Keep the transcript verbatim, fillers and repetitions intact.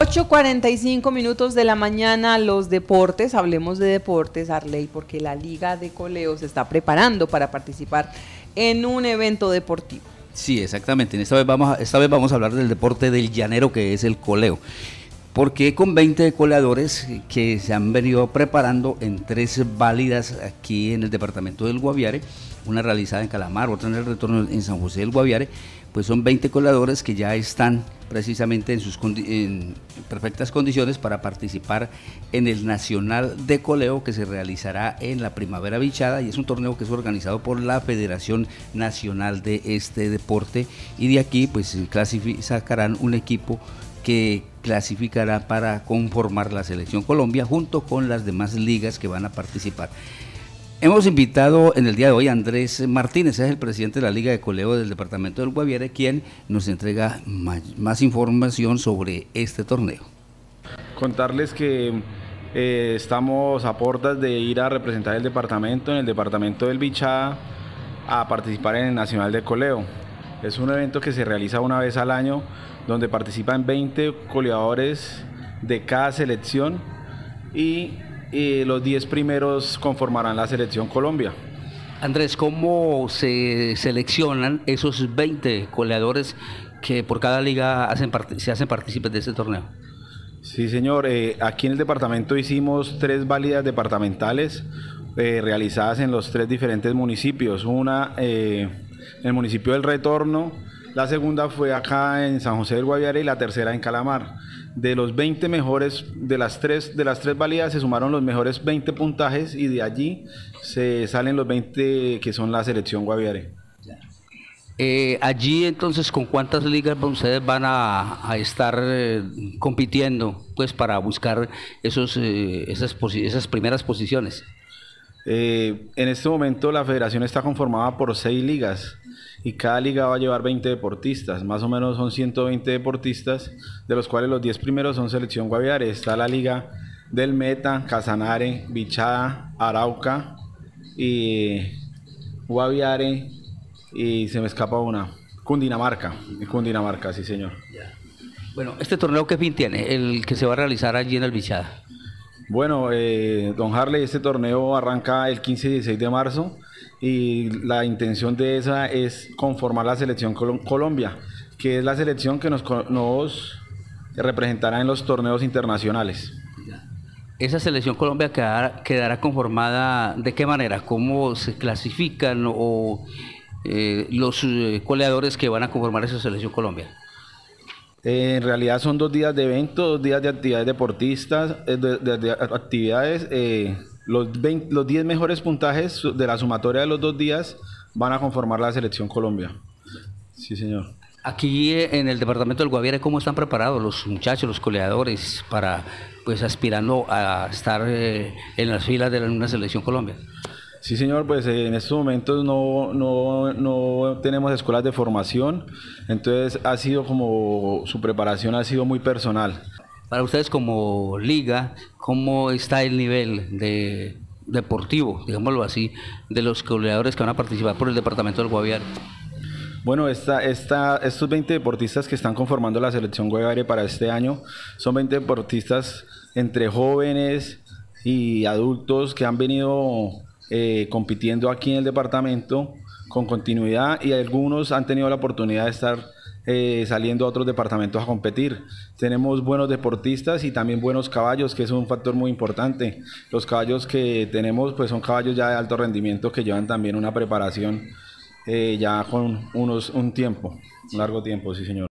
ocho cuarenta y cinco minutos de la mañana, los deportes, hablemos de deportes, Arley, porque la Liga de Coleo se está preparando para participar en un evento deportivo. Sí, exactamente. Esta vez vamos a, esta vez vamos a hablar del deporte del llanero, que es el coleo. Porque con veinte coleadores que se han venido preparando en tres válidas aquí en el departamento del Guaviare, una realizada en Calamar, otra en el retorno en San José del Guaviare, pues son veinte coleadores que ya están precisamente en sus en perfectas condiciones para participar en el Nacional de Coleo, que se realizará en la Primavera Bichada, y es un torneo que es organizado por la Federación Nacional de este deporte, y de aquí pues sacarán un equipo que clasificará para conformar la Selección Colombia junto con las demás ligas que van a participar. Hemos invitado en el día de hoy a Andrés Martínez, es el presidente de la Liga de Coleo del departamento del Guaviare, quien nos entrega más, más información sobre este torneo. Contarles que eh, estamos a puertas de ir a representar el departamento en el departamento del Bichada a participar en el Nacional de Coleo. Es un evento que se realiza una vez al año, donde participan veinte coleadores de cada selección y, y los diez primeros conformarán la Selección Colombia. Andrés, ¿cómo se seleccionan esos veinte coleadores que por cada liga hacen se hacen partícipes de este torneo? Sí, señor. Eh, aquí en el departamento hicimos tres válidas departamentales eh, realizadas en los tres diferentes municipios. Una eh, en el municipio del Retorno, la segunda fue acá en San José del Guaviare y la tercera en Calamar. De los veinte mejores, de las tres, de las tres válidas se sumaron los mejores veinte puntajes y de allí se salen los veinte que son la Selección Guaviare. Eh, allí entonces, ¿con cuántas ligas ustedes van a, a estar eh, compitiendo pues para buscar esos, eh, esas, esas primeras posiciones? Eh, en este momento la federación está conformada por seis ligas y cada liga va a llevar veinte deportistas, más o menos son ciento veinte deportistas, de los cuales los diez primeros son Selección Guaviare. Está la liga del Meta, Casanare, Bichada, Arauca y Guaviare y se me escapa una, Cundinamarca, Cundinamarca, sí señor. Bueno, ¿este torneo qué fin tiene, el que se va a realizar allí en el Bichada? Bueno, eh, don Harley, este torneo arranca el quince y dieciséis de marzo y la intención de esa es conformar la Selección Col Colombia, que es la selección que nos, nos representará en los torneos internacionales. ¿Esa Selección Colombia quedará, quedará conformada de qué manera? ¿Cómo se clasifican o eh, los eh, coleadores que van a conformar esa Selección Colombia? Eh, en realidad son dos días de evento, dos días de actividades deportistas, eh, de, de, de actividades. Eh, los, veinte, los diez mejores puntajes de la sumatoria de los dos días van a conformar la Selección Colombia. Sí, señor. Aquí en el departamento del Guaviare, ¿cómo están preparados los muchachos, los coleadores, para pues aspirando a estar eh, en las filas de una Selección Colombia? Sí, señor, pues eh, en estos momentos no, no, no tenemos escuelas de formación, entonces ha sido como, su preparación ha sido muy personal. Para ustedes como liga, ¿cómo está el nivel de deportivo, digámoslo así, de los coleadores que van a participar por el departamento del Guaviare? Bueno, esta, esta, estos veinte deportistas que están conformando la Selección Guaviare para este año son veinte deportistas entre jóvenes y adultos que han venido Eh, compitiendo aquí en el departamento con continuidad y algunos han tenido la oportunidad de estar eh, saliendo a otros departamentos a competir. Tenemos buenos deportistas y también buenos caballos, que es un factor muy importante. Los caballos que tenemos pues son caballos ya de alto rendimiento que llevan también una preparación eh, ya con unos, un tiempo, un largo tiempo, sí señor.